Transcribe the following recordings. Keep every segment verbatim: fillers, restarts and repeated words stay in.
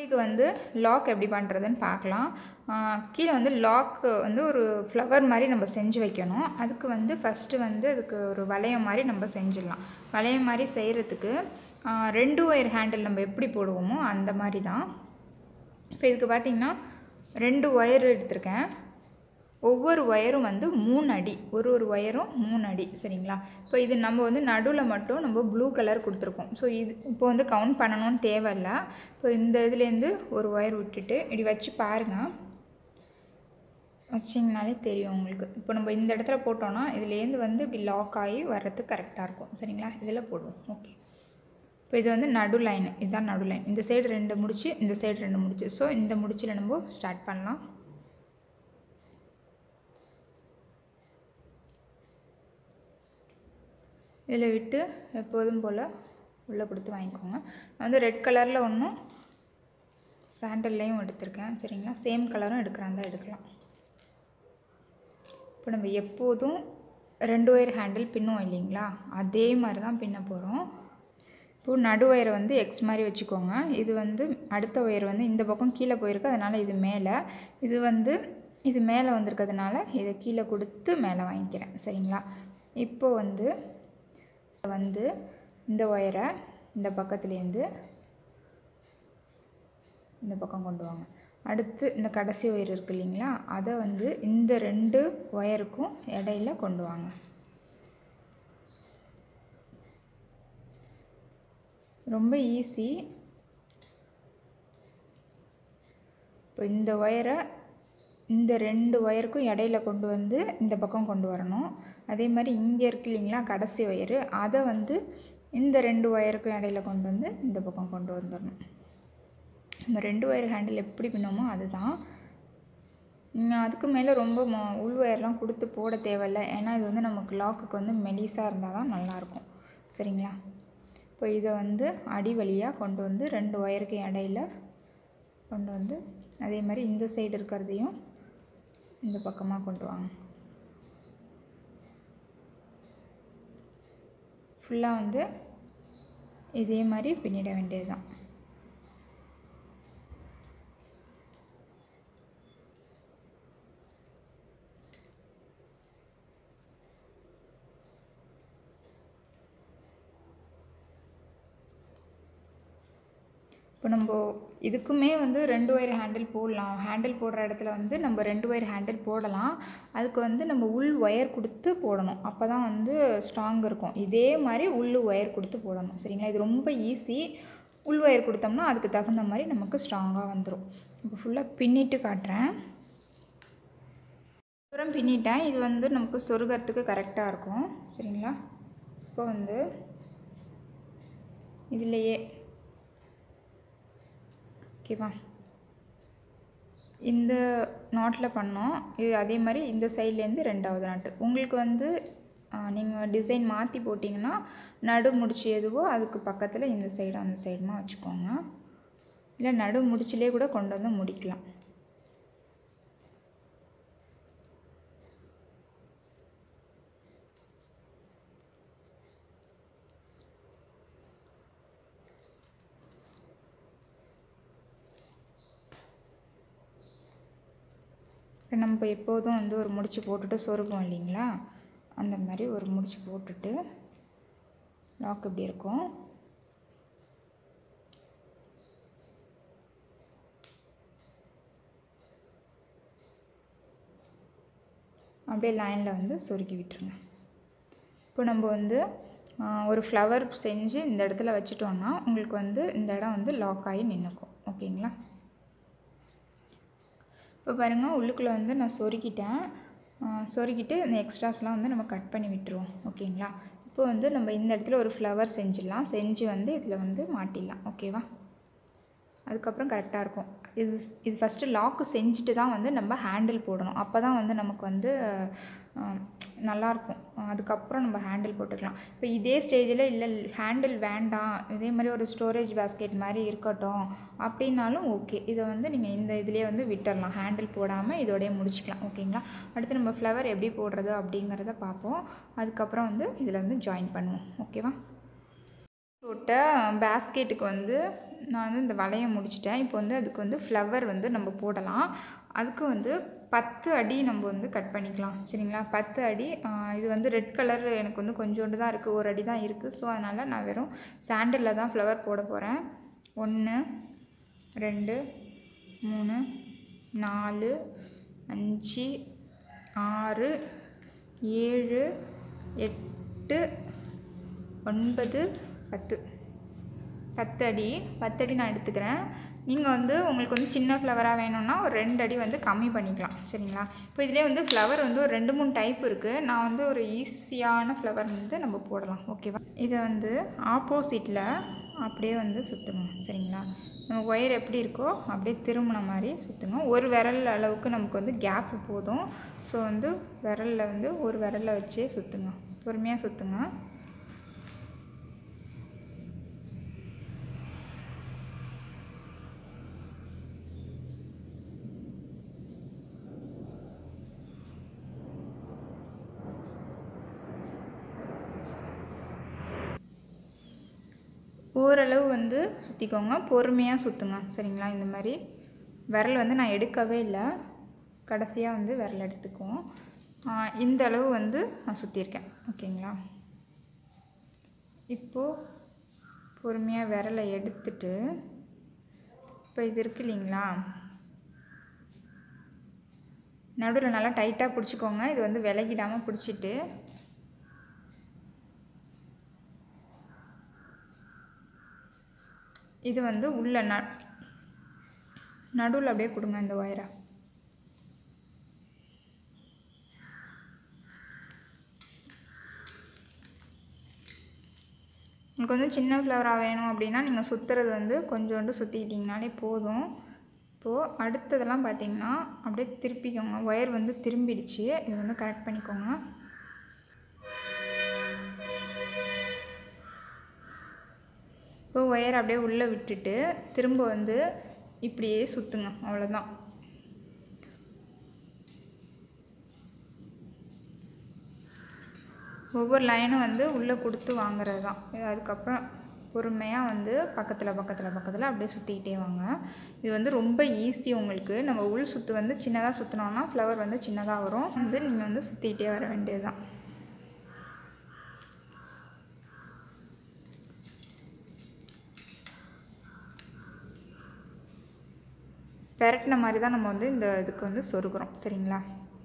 இதுக்கு வந்து லாக் எப்படி பண்ணுறதுன்னு பார்க்கலாம். கீழே வந்து லாக் வந்து ஒரு ஃப்ளவர் மாதிரி நம்ம செஞ்சு வைக்கணும். அதுக்கு வந்து ஃபஸ்ட்டு வந்து அதுக்கு ஒரு வளையம் மாதிரி நம்ம செஞ்சிடலாம். வளையம் மாதிரி செய்கிறதுக்கு ரெண்டு ஒயர் ஹேண்டில் நம்ம எப்படி போடுவோமோ அந்த மாதிரி தான். இப்போ இதுக்கு பார்த்திங்கன்னா ரெண்டு ஒயர் எடுத்திருக்கேன். ஒவ்வொரு ஒயரும் வந்து மூணு அடி, ஒரு ஒரு ஒயரும் மூணு அடி, சரிங்களா? இப்போ இது நம்ம வந்து நடுவில் மட்டும் நம்ம ப்ளூ கலர் கொடுத்துருக்கோம். ஸோ இது இப்போ வந்து கவுண்ட் பண்ணணும்னு தேவையில்லை. இப்போ இந்த இதுலேருந்து ஒரு ஒயர் விட்டுட்டு இப்படி வச்சு பாருங்கள், வச்சிங்கனாலே தெரியும் உங்களுக்கு. இப்போ நம்ம இந்த இடத்துல போட்டோன்னா இதுலேருந்து வந்து இப்படி லாக் ஆகி வர்றதுக்கு கரெக்டாக இருக்கும், சரிங்களா? இதில் போடுவோம். ஓகே, இப்போ இது வந்து நடு லைன், இதுதான் நடு லைன். இந்த சைடு ரெண்டு முடிச்சு, இந்த சைடு ரெண்டு முடிச்சு. ஸோ இந்த முடிச்சில் நம்ம ஸ்டார்ட் பண்ணலாம். இதில் விட்டு எப்போதும் போல் உள்ளே கொடுத்து வாங்கிக்கோங்க. நான் வந்து ரெட் கலரில் ஒன்றும் சாண்டல்லையும் எடுத்திருக்கேன், சரிங்களா? சேம் கலரும் எடுக்கிறாந்தா எடுக்கலாம். இப்போ நம்ம எப்போதும் ரெண்டு ஒயர் ஹேண்டில் பின்னுவோம் இல்லைங்களா, அதே மாதிரி தான் பின்ன போகிறோம். இப்போது நடு ஒயரை வந்து எக்ஸ் மாதிரி வச்சுக்கோங்க. இது வந்து அடுத்த ஒயர் வந்து இந்த பக்கம் கீழே போயிருக்கு, அதனால் இது மேலே, இது வந்து இது மேலே வந்திருக்கிறதுனால இதை கீழே கொடுத்து மேலே வாங்கிக்கிறேன், சரிங்களா? இப்போ வந்து வந்து இந்த ஒயரை இந்த பக்கத்துலேருந்து இந்த பக்கம் கொண்டு வாங்க. அடுத்து இந்த கடைசி ஒயர் இருக்குது இல்லைங்களா, அதை வந்து இந்த ரெண்டு ஒயருக்கும் இடையில கொண்டு வாங்க. ரொம்ப ஈஸி. இப்போ இந்த ஒயரை இந்த ரெண்டு ஒயருக்கும் இடையில கொண்டு வந்து இந்த பக்கம் கொண்டு வரணும். அதே மாதிரி இங்கே இருக்கு இல்லைங்களா கடைசி ஒயரு, அதை வந்து இந்த ரெண்டு ஒயருக்கும் இடையில கொண்டு வந்து இந்த பக்கம் கொண்டு வந்துடணும். நம்ம ரெண்டு ஒயர் ஹேண்டில் எப்படி பின்னோமோ அதுதான். அதுக்கு மேலே ரொம்ப உள் ஒயர்லாம் கொடுத்து போட தேவையில்லை, ஏன்னா இது வந்து நமக்கு லாக்குக்கு வந்து மெலிசாக இருந்தால் தான் நல்லாயிருக்கும், சரிங்களா? இப்போ இதை வந்து அடி வழியாக கொண்டு வந்து ரெண்டு ஒயருக்கு இடையில கொண்டு வந்து அதே மாதிரி இந்த சைடு இருக்கிறதையும் இந்த பக்கமாக கொண்டு வாங்க. ஃபுல்லாக வந்து இதே மாதிரி பின்னிட வேண்டியது தான். இப்போ நம்ம இதுக்குமே வந்து ரெண்டு ஒயர் ஹேண்டில் போடலாம். ஹேண்டில் போடுற இடத்துல வந்து நம்ம ரெண்டு ஒயர் ஹேண்டில் போடலாம். அதுக்கு வந்து நம்ம உள் ஒயர் கொடுத்து போடணும், அப்போ தான் வந்து ஸ்ட்ராங் இருக்கும். இதே மாதிரி உள் ஒயர் கொடுத்து போடணும், சரிங்களா? இது ரொம்ப ஈஸி. உள் ஒயர் கொடுத்தோம்னா அதுக்கு தகுந்த மாதிரி நமக்கு ஸ்ட்ராங்காக வந்துடும். இப்போ ஃபுல்லாக பின்னிட்டு காட்டுறேன். அப்புறம் பின்னிட்டேன். இது வந்து நமக்கு சொருகிறதுக்கு கரெக்டாக இருக்கும், சரிங்களா? இப்போ வந்து இதுலேயே ஓகேவா, இந்த நாட்டில் பண்ணோம். இது அதே மாதிரி இந்த சைட்லேருந்து ரெண்டாவது நாட்டு. உங்களுக்கு வந்து நீங்கள் டிசைன் மாற்றி போட்டிங்கன்னா நடு முடிச்சு எதுவோ அதுக்கு பக்கத்தில் இந்த சைடு அந்த சைடுமா வச்சுக்கோங்க, இல்லை நடு முடிச்சிலே கூட கொண்டு வந்து முடிக்கலாம். நம்ம எப்போதும் வந்து ஒரு முடிச்சு போட்டுட்டு சொருகும் இல்லைங்களா, அந்த மாதிரி ஒரு முடிச்சு போட்டுட்டு லாக் இப்படி இருக்கும். அப்படியே லைனில் வந்து சொருகி விட்டுருங்க. இப்போ நம்ம வந்து ஒரு ஃப்ளவர் செஞ்சு இந்த இடத்துல வச்சுட்டோன்னா உங்களுக்கு வந்து இந்த இடம் வந்து லாக் ஆகி நின்றுக்கும், ஓகேங்களா? இப்போ பாருங்கள், உள்ளுக்குள்ளே வந்து நான் சொருகிட்டேன். சொருகிட்டு இந்த எக்ஸ்ட்ராஸ்லாம் வந்து நம்ம கட் பண்ணி விட்டுருவோம், ஓகேங்களா? இப்போ வந்து நம்ம இந்த இடத்துல ஒரு ஃப்ளவர் செஞ்சிடலாம். செஞ்சு வந்து இதில் வந்து மாட்டிடலாம், ஓகேவா? அதுக்கப்புறம் கரெக்டாக இருக்கும். இது இது ஃபஸ்ட்டு லாக்கு செஞ்சுட்டு தான் வந்து நம்ம ஹேண்டில் போடணும், அப்போ தான் வந்து நமக்கு வந்து நல்லாயிருக்கும். அதுக்கப்புறம் நம்ம ஹேண்டில் போட்டுக்கலாம். இப்போ இதே ஸ்டேஜில் இல்லை ஹேண்டில் வேண்டாம், இதே மாதிரி ஒரு ஸ்டோரேஜ் பேஸ்கெட் மாதிரி இருக்கட்டும் அப்படின்னாலும் ஓகே. இதை வந்து நீங்கள் இந்த இதிலே வந்து விட்டுடலாம், ஹேண்டில் போடாமல் இதோடய முடிச்சுக்கலாம், ஓகேங்களா? அடுத்து நம்ம ஃப்ளவர் எப்படி போடுறது அப்படிங்கிறத பார்ப்போம். அதுக்கப்புறம் வந்து இதில் வந்து ஜாயின் பண்ணுவோம், ஓகேவா? போட்ட பேஸ்கெட்டுக்கு வந்து நான் வந்து இந்த வளைய முடிச்சிட்டேன். இப்போ வந்து அதுக்கு வந்து ஃப்ளவர் வந்து நம்ம போடலாம். அதுக்கு வந்து பத்து அடி நம்ம வந்து கட் பண்ணிக்கலாம் சரிங்களா. பத்து அடி இது வந்து ரெட் கலர் எனக்கு வந்து கொஞ்சோண்டு தான் இருக்குது, ஒரு அடி தான் இருக்குது. ஸோ அதனால் நான் வெறும் சாண்டிலில் தான் ஃப்ளவர் போட போகிறேன். ஒன்று ரெண்டு மூணு நாலு அஞ்சு ஆறு ஏழு எட்டு ஒன்பது பத்து பத்து அடி பத்து அடி நான் எடுத்துக்கிறேன். நீங்கள் வந்து உங்களுக்கு வந்து சின்ன ஃப்ளவராக வேணும்னா ஒரு ரெண்டு அடி வந்து கம்மி பண்ணிக்கலாம் சரிங்களா. இப்போ இதிலே வந்து ஃப்ளவர் வந்து ஒரு ரெண்டு மூணு டைப் இருக்குது. நான் வந்து ஒரு ஈஸியான ஃப்ளவர் வந்து நம்ம போடலாம் ஓகேவா. இதை வந்து ஆப்போசிட்டில் அப்படியே வந்து சுற்றுங்க சரிங்களா. நம்ம ஒயர் எப்படி இருக்கோ அப்படியே திரும்பின மாதிரி சுற்றுங்க. ஒரு விரல் அளவுக்கு நமக்கு வந்து கேப்பு போதும். ஸோ வந்து விரலில் வந்து ஒரு விரலில் வச்சே சுற்றுங்க, பொறுமையாக சுற்றுங்க. ஓரளவு வந்து சுற்றிக்கோங்க, பொறுமையாக சுற்றுங்க சரிங்களா. இந்த மாதிரி விரல் வந்து நான் எடுக்கவே இல்லை, கடைசியாக வந்து விரல் எடுத்துக்குவோம். இந்த அளவு வந்து நான் சுற்றிருக்கேன் ஓகேங்களா. இப்போது பொறுமையாக விரலை எடுத்துட்டு இப்போ இது இருக்கு இல்லைங்களா, நடுவில் நல்லா டைட்டாக பிடிச்சிக்கோங்க. இது வந்து விலகிடாமல் பிடிச்சிட்டு இது வந்து உள்ள ந நடுவில் அப்படியே கொடுங்க இந்த ஒயரை. உங்களுக்கு வந்து சின்ன ஃப்ளவராக வேணும் அப்படின்னா நீங்கள் சுற்றுறது வந்து கொஞ்சோண்டு சுற்றிக்கிட்டிங்கனாலே போதும். இப்போது அடுத்ததெல்லாம் பார்த்திங்கன்னா அப்படியே திருப்பிக்கோங்க. ஒயர் வந்து திரும்பிடுச்சு, இது வந்து கரெக்ட் பண்ணிக்கோங்க. இப்போ ஒயர் அப்படியே உள்ளே விட்டுட்டு திரும்ப வந்து இப்படியே சுற்றுங்க, அவ்வளோதான். ஒவ்வொரு லைனும் வந்து உள்ளே கொடுத்து வாங்குறது தான். அதுக்கப்புறம் பொறுமையாக வந்து பக்கத்தில் பக்கத்தில் பக்கத்தில் அப்படியே சுற்றிக்கிட்டே வாங்க. இது வந்து ரொம்ப ஈஸி உங்களுக்கு. நம்ம உள் சுற்று வந்து சின்னதாக சுற்றினோன்னா ஃப்ளவர் வந்து சின்னதாக வரும். வந்து நீங்கள் வந்து சுற்றிக்கிட்டே வர வேண்டியது தான். பெரட்டின மாதிரி தான் நம்ம வந்து இந்த இதுக்கு வந்து சொருகிறோம் சரிங்களா.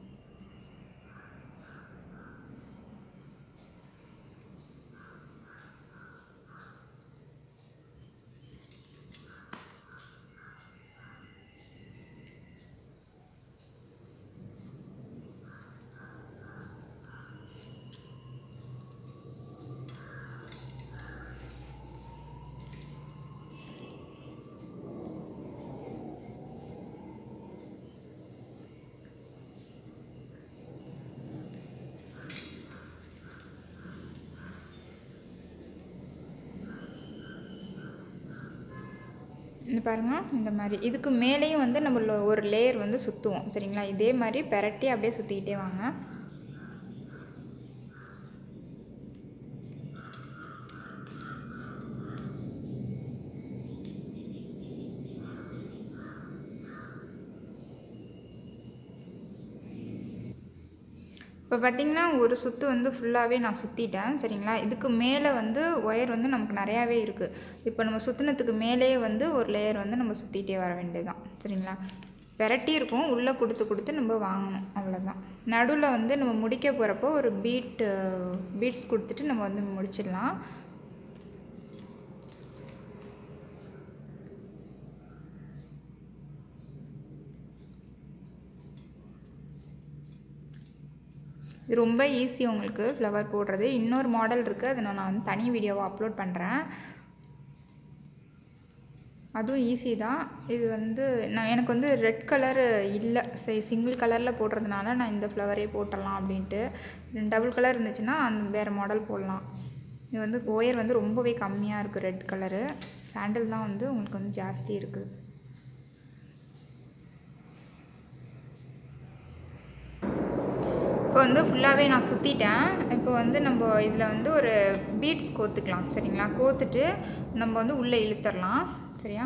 இந்த பாருங்கள், இந்த மாதிரி இதுக்கு மேலேயும் வந்து நம்ம ஒரு லேயர் வந்து சுற்றுவோம் சரிங்களா. இதே மாதிரி பெரட்டி அப்படியே சுற்றிக்கிட்டே வாங்க. இப்போ பார்த்திங்கன்னா ஒரு சுற்று வந்து ஃபுல்லாகவே நான் சுற்றிட்டேன் சரிங்களா. இதுக்கு மேலே வந்து ஒயர் வந்து நமக்கு நிறையாவே இருக்குது. இப்போ நம்ம சுற்றினத்துக்கு மேலே வந்து ஒரு லேயர் வந்து நம்ம சுற்றிட்டே வர வேண்டியதுதான் சரிங்களா. பெரட்டி இருக்கும், உள்ளே கொடுத்து கொடுத்து நம்ம வாங்கணும், அவ்வளோதான். நடுவில் வந்து நம்ம முடிக்க போகிறப்போ ஒரு பீட் பீட்ஸ் கொடுத்துட்டு நம்ம வந்து முடிச்சிடலாம். இது ரொம்ப ஈஸி உங்களுக்கு ஃப்ளவர் போடுறது. இன்னொரு மாடல் இருக்குது, அதை நான் வந்து தனி வீடியோவாக அப்லோட் பண்ணுறேன். அதுவும் ஈஸி தான். இது வந்து நான் எனக்கு வந்து ரெட் கலர் இல்லை, சரி சிங்கிள் கலரில் போடுறதுனால நான் இந்த ஃப்ளவரே போட்டுடலாம் அப்படின்ட்டு. டபுள் கலர் இருந்துச்சுன்னா அந்த வேறு மாடல் போடலாம். இது வந்து ஒயர் வந்து ரொம்பவே கம்மியாக இருக்குது ரெட் கலரு. சாண்டில் தான் வந்து உங்களுக்கு வந்து ஜாஸ்தி இருக்குது. இப்போ வந்து ஃபுல்லாகவே நான் சுற்றிட்டேன். இப்போ வந்து நம்ம இதில் வந்து ஒரு பீட்ஸ் கோத்துக்கலாம் சரிங்களா. கோத்துட்டு நம்ம வந்து உள்ளே இழுத்துடலாம். சரியா?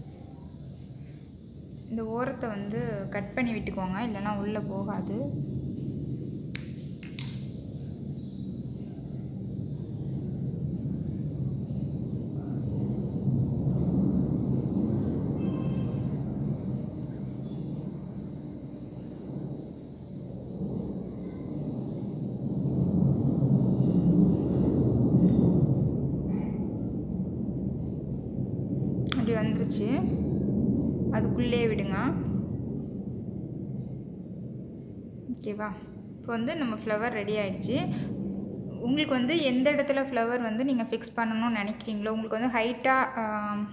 இந்த ஓரத்தை வந்து கட் பண்ணி விட்டுக்கோங்க, இல்லைன்னா உள்ளே போகாது. அப்படி வந்துருச்சு, அதுக்குள்ளே விடுங்க. ஓகேவா? இப்போ வந்து நம்ம ஃப்ளவர் ரெடி ஆகிடுச்சு. உங்களுக்கு வந்து எந்த இடத்துல ஃப்ளவர் வந்து நீங்கள் ஃபிக்ஸ் பண்ணணும்னு நினைக்கிறீங்களோ, உங்களுக்கு வந்து ஹைட்டாக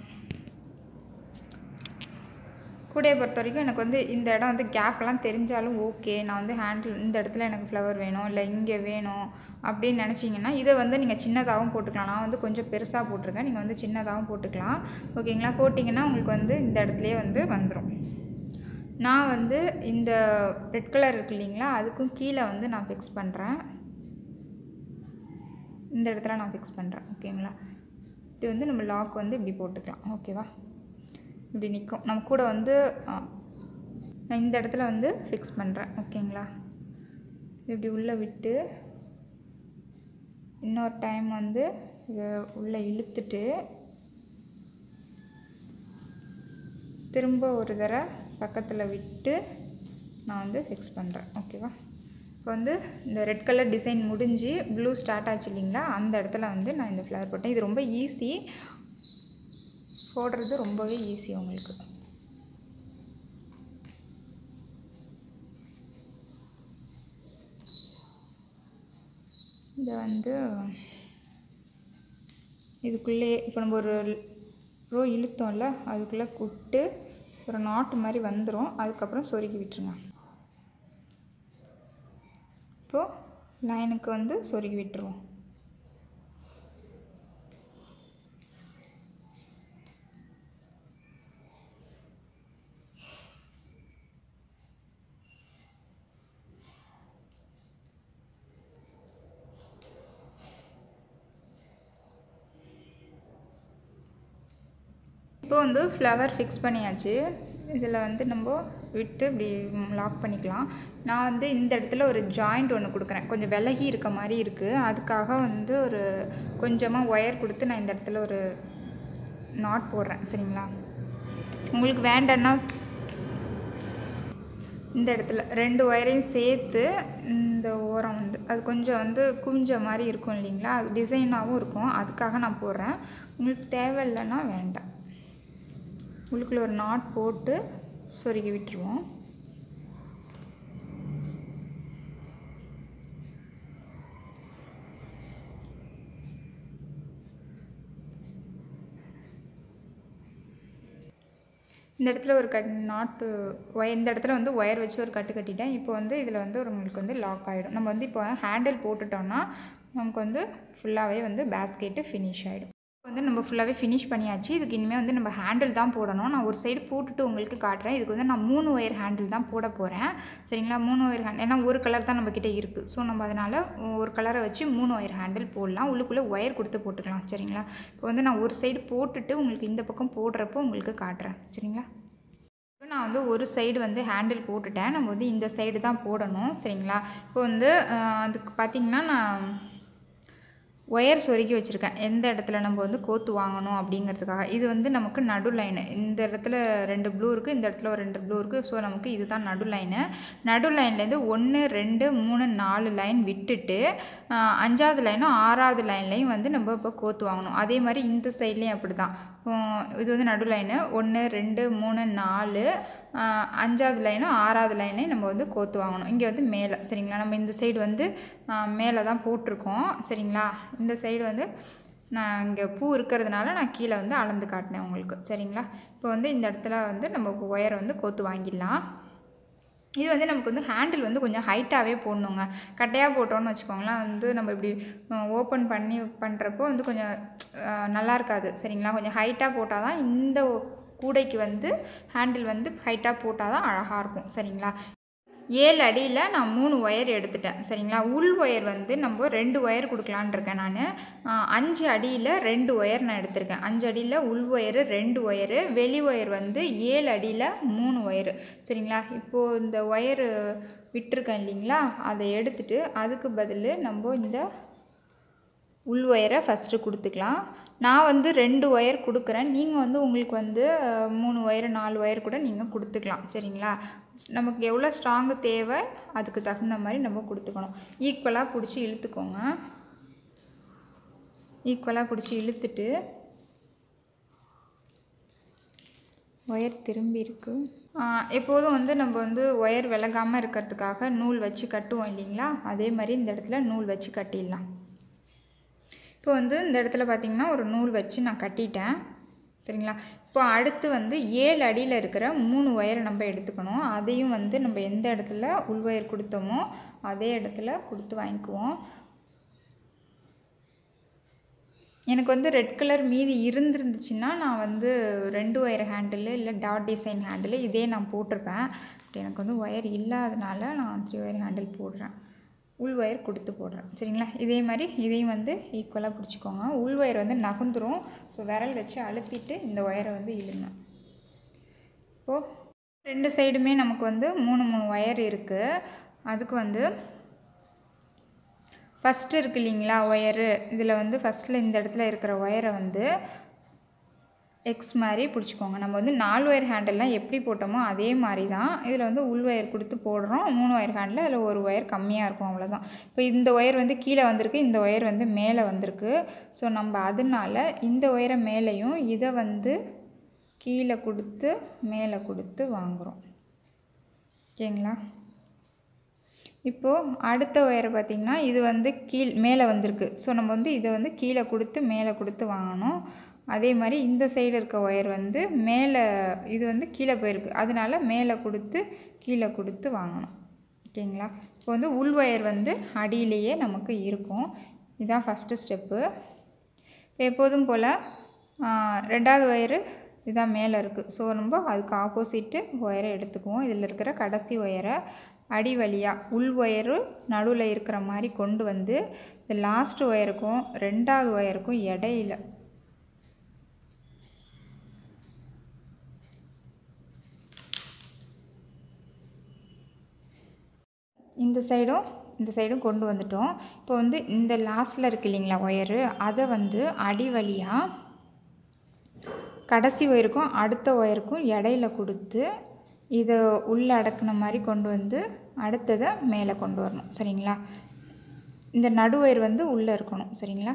கூடையை பொறுத்த வரைக்கும் எனக்கு வந்து இந்த இடம் வந்து கேப்லாம் தெரிஞ்சாலும் ஓகே, நான் வந்து ஹேண்டில் இந்த இடத்துல எனக்கு ஃப்ளவர் வேணும், இல்லை இங்கே வேணும் அப்படின்னு நினச்சிங்கன்னா இதை வந்து நீங்கள் சின்னதாகவும் போட்டுக்கலாம். நான் வந்து கொஞ்சம் பெருசாக போட்டிருக்கேன், நீங்கள் வந்து சின்னதாகவும் போட்டுக்கலாம். ஓகேங்களா? போட்டிங்கன்னா உங்களுக்கு வந்து இந்த இடத்துலையே வந்து வந்துடும். நான் வந்து இந்த ரெட் கலர் இருக்கு இல்லைங்களா, அதுக்கும் கீழே வந்து நான் ஃபிக்ஸ் பண்ணுறேன். இந்த இடத்துல நான் ஃபிக்ஸ் பண்ணுறேன். ஓகேங்களா? இப்படி வந்து நம்ம லாக் வந்து இப்படி போட்டுக்கலாம். ஓகேவா? இப்படி நிற்கும். நம்ம கூட வந்து நான் இந்த இடத்துல வந்து ஃபிக்ஸ் பண்ணுறேன். ஓகேங்களா? இப்படி உள்ளே விட்டு இன்னொரு டைம் வந்து இதை உள்ளே இழுத்துட்டு திரும்ப ஒரு தடவை பக்கத்தில் விட்டு நான் வந்து ஃபிக்ஸ் பண்ணுறேன். ஓகேவா? இப்போ வந்து இந்த ரெட் கலர் டிசைன் முடிஞ்சு ப்ளூ ஸ்டார்ட் ஆச்சு இல்லைங்களா, அந்த இடத்துல வந்து நான் இந்த ஃப்ளவர் போட்டேன். இது ரொம்ப ஈஸி, போடுறது ரொம்பவே ஈஸி உங்களுக்கு. இதை வந்து இதுக்குள்ளே இப்போ நம்ம ஒரு ரோ இழுத்தோம்ல, அதுக்குள்ளே விட்டு ஒரு நாட்டு மாதிரி வந்துடும். அதுக்கப்புறம் சொருகி விட்டுருங்க. இப்போது லைனுக்கு வந்து சொருகி விட்டுருவோம். இப்போ வந்து ஃப்ளவர் ஃபிக்ஸ் பண்ணியாச்சு. இதில் வந்து நம்ம விட்டு இப்படி லாக் பண்ணிக்கலாம். நான் வந்து இந்த இடத்துல ஒரு ஜாயிண்ட் ஒன்று கொடுக்குறேன், கொஞ்சம் விலகி இருக்க மாதிரி இருக்குது. அதுக்காக வந்து ஒரு கொஞ்சமாக ஒயர் கொடுத்து நான் இந்த இடத்துல ஒரு நாட் போடுறேன். சரிங்களா? உங்களுக்கு வேண்டான்னா இந்த இடத்துல ரெண்டு ஒயரையும் சேர்த்து இந்த ஓரம் வந்து அது கொஞ்சம் வந்து குஞ்ச மாதிரி இருக்கும் இல்லைங்களா, அது டிசைனாகவும் இருக்கும், அதுக்காக நான் போடுறேன். உங்களுக்கு தேவையில்லைன்னா வேண்டாம். உள்ளுக்குள்ள ஒரு நாட் போட்டு சொருகி விட்டுருவோம். இந்த இடத்துல ஒரு கட் நாட்டு ஒயர், இந்த இடத்துல வந்து ஒயர் வச்சு ஒரு கட்டு கட்டிட்டேன். இப்போ வந்து இதில் வந்து ஒரு உங்களுக்கு வந்து லாக் ஆகிடும். நம்ம வந்து இப்போ ஹேண்டில் போட்டுட்டோம்னா நமக்கு வந்து ஃபுல்லாகவே வந்து பேஸ்கெட்டு ஃபினிஷ் ஆகிடும். வந்து நம்ம ஃபுல்லாகவே ஃபினிஷ் பண்ணியாச்சு. இதுக்கு இனிமேல் வந்து நம்ம ஹேண்டில் தான் போடணும். நான் ஒரு சைடு போட்டுட்டு உங்களுக்கு காட்டுறேன். இதுக்கு வந்து நான் மூணு ஒயர் ஹேண்டில் தான் போட போகிறேன். சரிங்களா? மூணு ஒயர் ஹேண்டில், ஏன்னா ஒரு கலர் தான் நம்மக்கிட்ட இருக்குது. ஸோ நம்ம அதனால் ஒரு கலரை வச்சு மூணு ஒயர் ஹேண்டில் போடலாம். உள்ளுக்குள்ளே ஒயர் கொடுத்து போட்டுக்கலாம். சரிங்களா? இப்போ வந்து நான் ஒரு சைடு போட்டுட்டு உங்களுக்கு இந்த பக்கம் போடுறப்போ உங்களுக்கு காட்டுறேன். சரிங்களா? இப்போ நான் வந்து ஒரு சைடு வந்து ஹேண்டில் போட்டுட்டேன். நம்ம வந்து இந்த சைடு தான் போடணும். சரிங்களா? இப்போ வந்து அதுக்கு பார்த்திங்கன்னா நான் ஒயர் சொருகி வச்சுருக்கேன், எந்த இடத்துல நம்ம வந்து கோத்து வாங்கணும் அப்படிங்கிறதுக்காக. இது வந்து நமக்கு நடு லைனு. இந்த இடத்துல ரெண்டு ப்ளூ இருக்குது, இந்த இடத்துல ஒரு ரெண்டு ப்ளூ இருக்குது. ஸோ நமக்கு இதுதான் நடு லைனு. நடு லைன்லேருந்து ஒன்று ரெண்டு மூணு நாலு லைன் விட்டுட்டு அஞ்சாவது லைனும் ஆறாவது லைன்லையும் வந்து நம்ம இப்போ கோத்து வாங்கணும். அதே மாதிரி இந்த சைட்லேயும் அப்படி தான். இது வந்து நடு லைனு ஒன்று ரெண்டு மூணு நாலு அஞ்சாவது லைனும் ஆறாவது லைனையும் நம்ம வந்து கோத்து வாங்கணும். இங்கே வந்து மேலே. சரிங்களா? நம்ம இந்த சைடு வந்து மேலே தான் போட்டிருக்கோம். சரிங்களா? இந்த சைடு வந்து நான் இங்கே பூ இருக்கிறதுனால நான் கீழே வந்து அளந்து காட்டினேன் உங்களுக்கு. சரிங்களா? இப்போ வந்து இந்த இடத்துல வந்து நம்ம ஒயரை வந்து கோத்து வாங்கிடலாம். இது வந்து நமக்கு வந்து ஹேண்டில் வந்து கொஞ்சம் ஹைட்டாகவே போடணுங்க. கட்டையாக போட்டோன்னு வச்சுக்கோங்களேன், வந்து நம்ம இப்படி ஓப்பன் பண்ணி பண்ணுறப்போ வந்து கொஞ்சம் நல்லா இருக்காது. சரிங்களா? கொஞ்சம் ஹைட்டாக போட்டால் தான் இந்த கூடைக்கு வந்து ஹேண்டில் வந்து ஹைட்டாக போட்டால் தான் அழகாக இருக்கும். சரிங்களா? ஏழு அடியில் நான் மூணு ஒயர் எடுத்துட்டேன் சரிங்களா. உள் ஒயர் வந்து நம்ம ரெண்டு ஒயர் கொடுக்கலான் இருக்கேன் நான். அஞ்சு அடியில் ரெண்டு ஒயர் நான் எடுத்திருக்கேன். அஞ்சு அடியில் உள் ஒயரு ரெண்டு ஒயரு, வெளி ஒயர் வந்து ஏழு அடியில் மூணு ஒயரு சரிங்களா. இப்போது இந்த ஒயரு விட்டுருக்கேன் இல்லைங்களா, அதை எடுத்துட்டு அதுக்கு பதில் நம்ம இந்த உள் ஒயரை ஃபஸ்ட்டு கொடுத்துக்கலாம். நான் வந்து ரெண்டு ஒயர் கொடுக்குறேன், நீங்கள் வந்து உங்களுக்கு வந்து மூணு ஒயர் நாலு ஒயர் கூட நீங்கள் கொடுத்துக்கலாம் சரிங்களா. நமக்கு எவ்வளோ ஸ்ட்ராங்கு தேவை அதுக்கு தகுந்த மாதிரி நம்ம கொடுத்துக்கணும். ஈக்குவலாக பிடிச்சி இழுத்துக்கோங்க. ஈக்குவலாக பிடிச்சி இழுத்துட்டு ஒயர் திரும்பி இருக்கு. எப்போதும் வந்து நம்ம வந்து ஒயர் விலகாமல் இருக்கிறதுக்காக நூல் வச்சு கட்டுவோம் இல்லைங்களா, அதே மாதிரி இந்த இடத்துல நூல் வச்சு கட்டிடலாம். இப்போ வந்து இந்த இடத்துல பார்த்திங்கன்னா ஒரு நூல் வச்சு நான் கட்டிட்டேன் சரிங்களா. இப்போ அடுத்து வந்து ஏழு அடியில் இருக்கிற மூணு ஒயரை நம்ம எடுத்துக்கணும். அதையும் வந்து நம்ம எந்த இடத்துல உள் ஒயர் கொடுத்தோமோ அதே இடத்துல கொடுத்து வாங்கிக்குவோம். எனக்கு வந்து ரெட் கலர் மீதி இருந்துருந்துச்சுன்னா நான் வந்து ரெண்டு ஒயர் ஹேண்டில் இல்லை டாட் டிசைன் ஹேண்டில் இதே நான் போட்டிருப்பேன். பட் எனக்கு வந்து ஒயர் இல்லாதனால நான் த்ரீ ஒயர் ஹேண்டில் போடுறேன், உள் ஒயர் கொடுத்து போடுறேன் சரிங்களா. இதே மாதிரி இதையும் வந்து ஈக்குவலாக பிடிச்சிக்கோங்க. உள் ஒயர் வந்து நகர்ந்துரும், ஸோ விரல் வச்சு அழுத்திட்டு இந்த ஒயரை வந்து இழுங்க. இப்போது ரெண்டு சைடுமே நமக்கு வந்து மூணு மூணு ஒயர் இருக்குது. அதுக்கு வந்து ஃபஸ்ட்டு இருக்குது இல்லைங்களா ஒயரு, இதில் வந்து ஃபஸ்ட்டில் இந்த இடத்துல இருக்கிற ஒயரை வந்து எக்ஸ் மாதிரி பிடிச்சிக்கோங்க. நம்ம வந்து நாலு ஒயர் ஹேண்டல்லாம் எப்படி போட்டோமோ அதே மாதிரி தான் இதில் வந்து உள் ஒயர் கொடுத்து போடுறோம். மூணு ஒயர் ஹேண்டில் அதில் ஒரு ஒயர் கம்மியாக இருக்கும், அவ்வளோதான். இப்போ இந்த ஒயர் வந்து கீழே வந்திருக்கு, இந்த ஒயர் வந்து மேலே வந்திருக்கு. ஸோ நம்ம அதனால இந்த ஒயரை மேலேயும் இதை வந்து கீழே கொடுத்து மேலே கொடுத்து வாங்குகிறோம் ஓகேங்களா. இப்போது அடுத்த ஒயரை பார்த்திங்கன்னா இது வந்து கீழ் மேலே வந்திருக்கு, ஸோ நம்ம வந்து இதை வந்து கீழே கொடுத்து மேலே கொடுத்து வாங்கணும். அதே மாதிரி இந்த சைடு இருக்க ஒயர் வந்து மேலே இது வந்து கீழே போயிருக்கு, அதனால மேலே கொடுத்து கீழே கொடுத்து வாங்கணும் ஓகேங்களா. இப்போ வந்து உள் ஒயர் வந்து அடியிலேயே நமக்கு இருக்கும். இதுதான் ஃபஸ்ட்டு ஸ்டெப்பு. எப்போதும் போல் ரெண்டாவது ஒயரு இதுதான் மேலே இருக்குது, ஸோ நம்ம அதுக்கு ஆப்போசிட்டு ஒயரை எடுத்துக்குவோம். இதில் இருக்கிற கடைசி ஒயரை அடி வழியாக உள் ஒயரு நடுவில் இருக்கிற மாதிரி கொண்டு வந்து இந்த லாஸ்ட் ஒயருக்கும் ரெண்டாவது ஒயருக்கும் இடையில இந்த சைடும் இந்த சைடும் கொண்டு வந்துட்டோம். இப்போ வந்து இந்த லாஸ்ட்டில் இருக்குது இல்லைங்களா ஒயரு, அதை வந்து அடி வழியாக கடைசி ஒயருக்கும் அடுத்த ஒயருக்கும் இடையில கொடுத்து இதை உள்ளே அடக்குன மாதிரி கொண்டு வந்து அடுத்ததை மேலே கொண்டு வரணும் சரிங்களா. இந்த நடு ஒயர் வந்து உள்ளே இருக்கணும் சரிங்களா.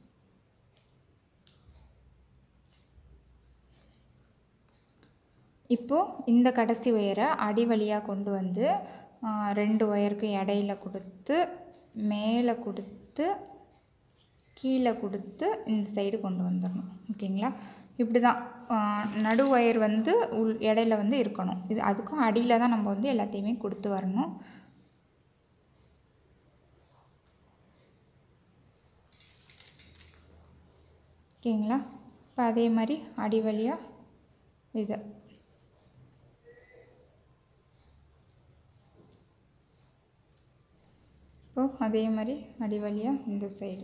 இப்போது இந்த கடைசி ஒயரை அடி வழியாக கொண்டு வந்து ரெண்டு ஒயருக்கு இடையில கொடுத்து மேலே கொடுத்து கீழே கொடுத்து இந்த சைடு கொண்டு வந்துடணும் ஓகேங்களா. இப்படி தான் நடு ஒயர் வந்து உள் இடையில வந்து இருக்கணும். இது அதுக்கும் அடியில் தான் நம்ம வந்து எல்லாத்தையுமே கொடுத்து வரணும். ஓகேங்களா. இப்போ அதே மாதிரி அடி வழியாக இது இப்போ அதே மாதிரி அடி வழியாக இந்த சைடு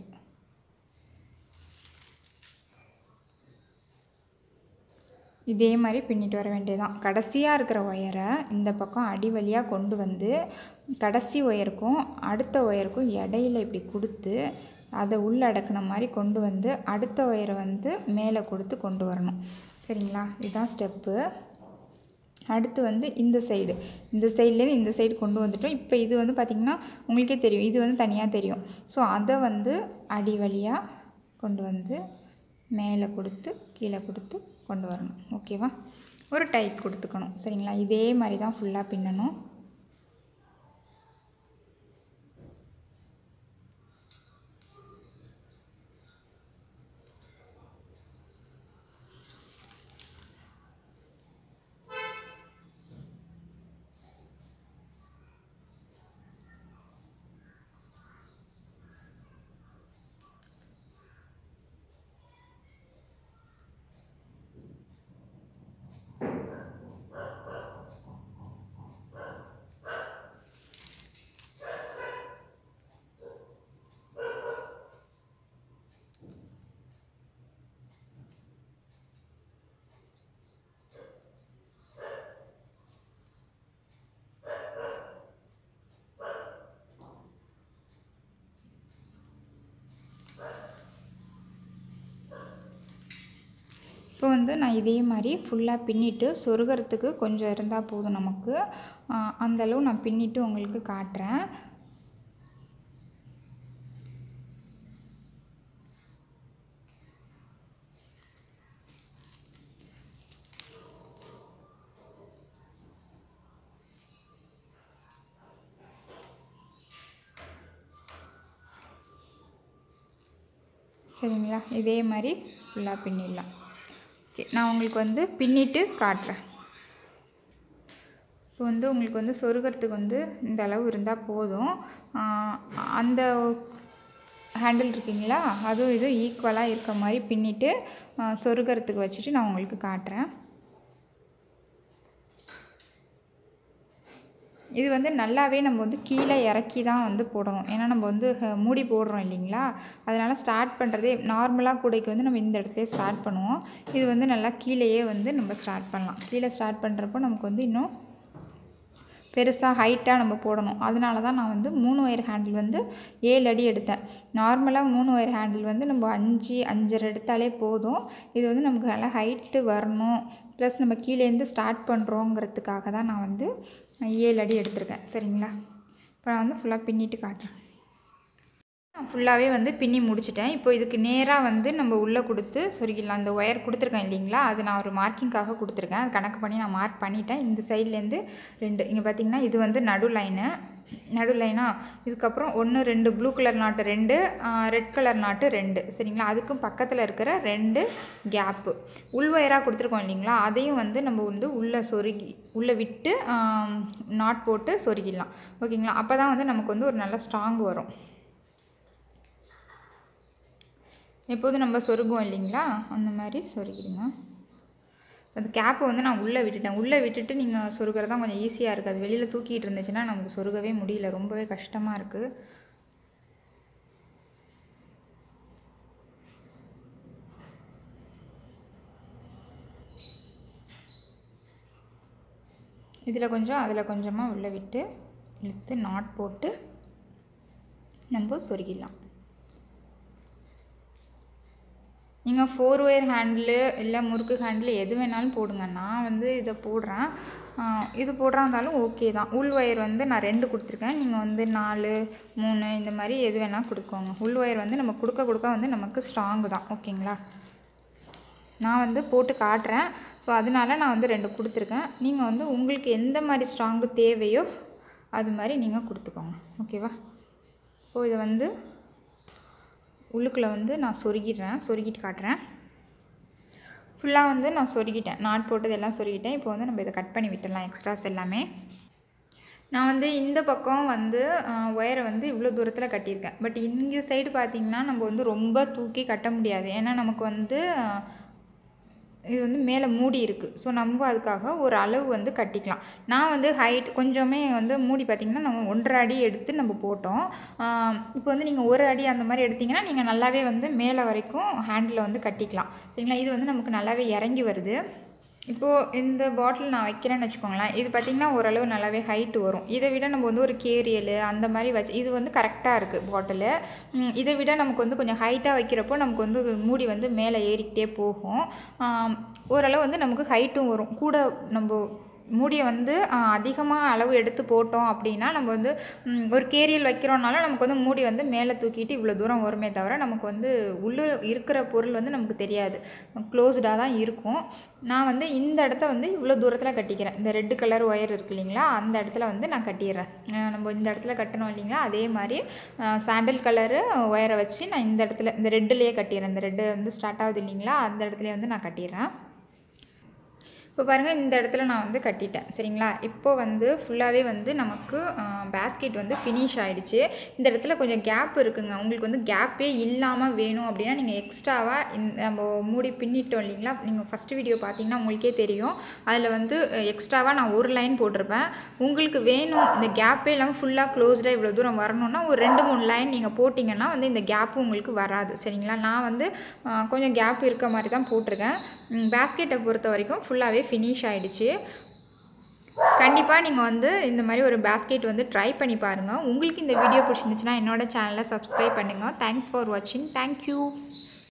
இதே மாதிரி பின்னிட்டு வர வேண்டியதுதான். கடைசியாக இருக்கிற ஒயரை இந்த பக்கம் அடி வழியாக கொண்டு வந்து கடைசி ஒயருக்கும் அடுத்த ஒயருக்கும் இடையில இப்படி கொடுத்து அதை உள்ளடக்கின மாதிரி கொண்டு வந்து அடுத்த ஒயரை வந்து மேலே கொடுத்து கொண்டு வரணும் சரிங்களா. இதுதான் ஸ்டெப்பு. அடுத்து வந்து இந்த சைடு இந்த சைட்லேருந்து இந்த சைடு கொண்டு வந்துட்டோம். இப்போ இது வந்து பார்த்திங்கன்னா உங்களுக்கே தெரியும், இது வந்து தனியாக தெரியும். ஸோ அதை வந்து அடி வழியாக கொண்டு வந்து மேலே கொடுத்து கீழே கொடுத்து கொண்டு வரணும் ஓகேவா. ஒரு டைட் கொடுத்துக்கணும் சரிங்களா. இதே மாதிரி தான் ஃபுல்லாக பின்னணும். வந்து நான் இதே மாதிரி ஃபுல்லாக பின்னிட்டு சொருகிறதுக்கு கொஞ்சம் இருந்தால் போதும் நமக்கு. அந்தளவு நான் பின்னிட்டு உங்களுக்கு காட்டுறேன். சரிங்களா? இதே மாதிரி ஃபுல்லாக பின்னிடலாம். ஓகே, நான் உங்களுக்கு வந்து பின்னிட்டு காட்டுறேன். இப்போ வந்து உங்களுக்கு வந்து சொருகிறதுக்கு வந்து இந்த அளவு இருந்தால் போதும். அந்த ஹேண்டில் இருக்குங்களா, அதுவும் இதுவும் ஈக்குவலாக இருக்க மாதிரி பின்னிட்டு சொருகிறதுக்கு வச்சுட்டு நான் உங்களுக்கு காட்டுறேன். இது வந்து நல்லாவே நம்ம வந்து கீழே இறக்கி தான் வந்து போடணும். ஏன்னா நம்ம வந்து மூடி போடுறோம் இல்லைங்களா, அதனால் ஸ்டார்ட் பண்ணுறதே நார்மலாக கூடைக்கு வந்து நம்ம இந்த இடத்துல ஸ்டார்ட் பண்ணுவோம். இது வந்து நல்லா கீழேயே வந்து நம்ம ஸ்டார்ட் பண்ணலாம். கீழே ஸ்டார்ட் பண்ணுறப்போ நமக்கு வந்து இன்னும் பெருசாக ஹைட்டாக நம்ம போடணும். அதனால தான் நான் வந்து மூணு ஒயர் ஹேண்டில் வந்து ஏழு அடி எடுத்தேன். நார்மலாக மூணு ஒயர் ஹேண்டில் வந்து நம்ம அஞ்சு அஞ்சரை எடுத்தாலே போதும். இது வந்து நமக்கு நல்லா ஹைட்டு வரணும், ப்ளஸ் நம்ம கீழேருந்து ஸ்டார்ட் பண்ணுறோங்கிறதுக்காக தான் நான் வந்து ஏழு அடி எடுத்திருக்கேன். சரிங்களா? இப்போ நான் வந்து ஃபுல்லாக பின்னிட்டு காட்டுறேன். நான் ஃபுல்லாகவே வந்து பின்னி முடிச்சிட்டேன். இப்போ இதுக்கு நேராக வந்து நம்ம உள்ளே கொடுத்து சொருகிடலாம். அந்த ஒயர் கொடுத்துருக்கேன் இல்லைங்களா, அது நான் ஒரு மார்க்கிங்காக கொடுத்துருக்கேன். அது கணக்கு பண்ணி நான் மார்க் பண்ணிட்டேன். இந்த சைட்லேருந்து ரெண்டு, இங்கே பார்த்திங்கன்னா இது வந்து நடு லைனு நடு லைனா இதுக்கப்புறம் ஒன்று ரெண்டு ப்ளூ கலர் நாட்டு ரெண்டு, ரெட் கலர் நாட்டு ரெண்டு. சரிங்களா? அதுக்கும் பக்கத்தில் இருக்கிற ரெண்டு கேப்பு உள் ஒயராக கொடுத்துருக்கோம் இல்லைங்களா, அதையும் வந்து நம்ம வந்து உள்ளே சொருகி உள்ளே விட்டு நாட் போட்டு சொருகிடலாம். ஓகேங்களா? அப்போ தான் வந்து நமக்கு வந்து ஒரு நல்ல ஸ்ட்ராங் வரும். எப்போதும் நம்ம சொருகுவோம் இல்லைங்களா, அந்த மாதிரி சொருகிடுங்க. அது கேப்பை வந்து நான் உள்ளே விட்டுட்டேன். உள்ளே விட்டுட்டு நீங்கள் சொருகிறது தான் கொஞ்சம் ஈஸியாக இருக்குது. அது வெளியில் தூக்கிட்டு இருந்துச்சுன்னா நமக்கு சொருகவே முடியல, ரொம்பவே கஷ்டமாக இருக்குது. இதில் கொஞ்சம் அதில் கொஞ்சமாக உள்ளே விட்டு இழுத்து நாட் போட்டு நம்ம சொருகிடலாம். நீங்கள் ஃபோர் ஒயர் ஹேண்டிலு இல்லை முறுக்கு ஹேண்டில் எது வேணாலும் போடுங்க. நான் வந்து இதை போடுறேன். இது போடுறா இருந்தாலும் ஓகே தான். உள் ஒயர் வந்து நான் ரெண்டு கொடுத்துருக்கேன். நீங்கள் வந்து நாலு மூணு இந்த மாதிரி எது வேணால் கொடுக்கோங்க. உள் ஒயர் வந்து நம்ம கொடுக்க கொடுக்க வந்து நமக்கு ஸ்ட்ராங்கு தான். ஓகேங்களா? நான் வந்து போட்டு காட்டுறேன். ஸோ அதனால நான் வந்து ரெண்டு கொடுத்துருக்கேன். நீங்கள் வந்து உங்களுக்கு எந்த மாதிரி ஸ்ட்ராங்கு தேவையோ அது மாதிரி நீங்கள் கொடுத்துக்கோங்க. ஓகேவா? இப்போ இதை வந்து உள்ளுக்குள்ளே வந்து நான் சொருகிடுறேன், சொருகிட்டு காட்டுறேன். ஃபுல்லாக வந்து நான் சொருகிட்டேன், நாட் போட்டது எல்லாம் சொருகிட்டேன். இப்போ வந்து நம்ம இதை கட் பண்ணி விட்டுடலாம், எக்ஸ்ட்ராஸ் எல்லாமே. நான் வந்து இந்த பக்கம் வந்து ஒயரை வந்து இவ்வளோ தூரத்தில் கட்டியிருக்கேன். பட் இந்த சைடு பார்த்திங்கன்னா நம்ம வந்து ரொம்ப தூக்கி கட்ட முடியாது. ஏன்னா நமக்கு வந்து இது வந்து மேலே மூடி இருக்குது. ஸோ நம்ம அதுக்காக ஒரு அளவு வந்து கட்டிக்கலாம். நான் வந்து ஹைட் கொஞ்சமே வந்து மூடி பார்த்திங்கன்னா நம்ம ஒன்றரை அடி எடுத்து நம்ம போட்டோம். இப்போ வந்து நீங்கள் ஒரு அடி அந்த மாதிரி எடுத்திங்கன்னா நீங்கள் நல்லாவே வந்து மேலே வரைக்கும் ஹேண்டில் வந்து கட்டிக்கலாம். சரிங்களா? இது வந்து நமக்கு நல்லாவே இறங்கி வருது. இப்போது இந்த பாட்டில் நான் வைக்கிறேன்னு வச்சுக்கோங்களேன். இது பார்த்திங்கன்னா ஓரளவு நல்லாவே ஹைட்டு வரும். இதை விட நம்ம வந்து ஒரு கேரியல் அந்த மாதிரி வச்சு இது வந்து கரெக்டாக இருக்குது பாட்டிலு. இதை விட நமக்கு வந்து கொஞ்சம் ஹைட்டாக வைக்கிறப்போ நமக்கு வந்து மூடி வந்து மேலே ஏறிக்கிட்டே போகும். ஓரளவு வந்து நமக்கு ஹைட்டும் வரும். கூட நம்ம மூடியை வந்து அதிகமாக அளவு எடுத்து போட்டோம் அப்படின்னா நம்ம வந்து ஒரு கேரியல் வைக்கிறோம்னாலும் நமக்கு வந்து மூடி வந்து மேலே தூக்கிட்டு இவ்வளோ தூரம் வருமே தவிர நமக்கு வந்து உள்ளே இருக்கிற பொருள் வந்து நமக்கு தெரியாது, க்ளோஸ்டாக தான் இருக்கும். நான் வந்து இந்த இடத்த வந்து இவ்வளோ தூரத்தில் கட்டிக்கிறேன். இந்த ரெட்டு கலர் ஒயர் இருக்குது இல்லைங்களா, அந்த இடத்துல வந்து நான் கட்டிடுறேன். நம்ம இந்த இடத்துல கட்டணும் இல்லைங்களா, அதே மாதிரி சாண்டில் கலரு ஒயரை வச்சு நான் இந்த இடத்துல இந்த ரெட்டுலேயே கட்டிடுறேன். இந்த ரெட்டு வந்து ஸ்டார்ட் ஆகுது இல்லைங்களா, அந்த இடத்துலையே வந்து நான் கட்டிடுறேன். இப்போ பாருங்கள், இந்த இடத்துல நான் வந்து கட்டிட்டேன். சரிங்களா? இப்போ வந்து ஃபுல்லாகவே வந்து நமக்கு பேஸ்கெட் வந்து ஃபினிஷ் ஆகிடுச்சு. இந்த இடத்துல கொஞ்சம் கேப் இருக்குங்க. உங்களுக்கு வந்து கேப்பே இல்லாமல் வேணும் அப்படின்னா நீங்கள் எக்ஸ்ட்ராவாக இந்த நம்ம மூடி பின்னிட்டோம் இல்லைங்களா, நீங்கள் ஃபஸ்ட்டு வீடியோ பார்த்தீங்கன்னா உங்களுக்கே தெரியும். அதில் வந்து எக்ஸ்ட்ராவாக நான் ஒரு லைன் போட்டிருப்பேன். உங்களுக்கு வேணும் இந்த கேப்பே இல்லாமல் ஃபுல்லாக க்ளோஸ்டாக இவ்வளோ தூரம் வரணும்னா ஒரு ரெண்டு மூணு லைன் நீங்கள் போட்டிங்கன்னா வந்து இந்த கேப்பு உங்களுக்கு வராது. சரிங்களா? நான் வந்து கொஞ்சம் கேப் இருக்க மாதிரி தான் போட்டிருக்கேன். பேஸ்கெட்டை பொறுத்த வரைக்கும் ஃபுல்லாகவே ஃபினிஷ் ஆகிடுச்சு. கண்டிப்பாக நீங்கள் வந்து இந்த மாதிரி ஒரு பேஸ்கெட் வந்து ட்ரை பண்ணி பாருங்கள். உங்களுக்கு இந்த வீடியோ பிடிச்சிருந்துச்சுன்னா என்னோட சேனலை சப்ஸ்கிரைப் பண்ணுங்கள். தேங்க்ஸ் ஃபார் வாட்சிங். தேங்க்யூ.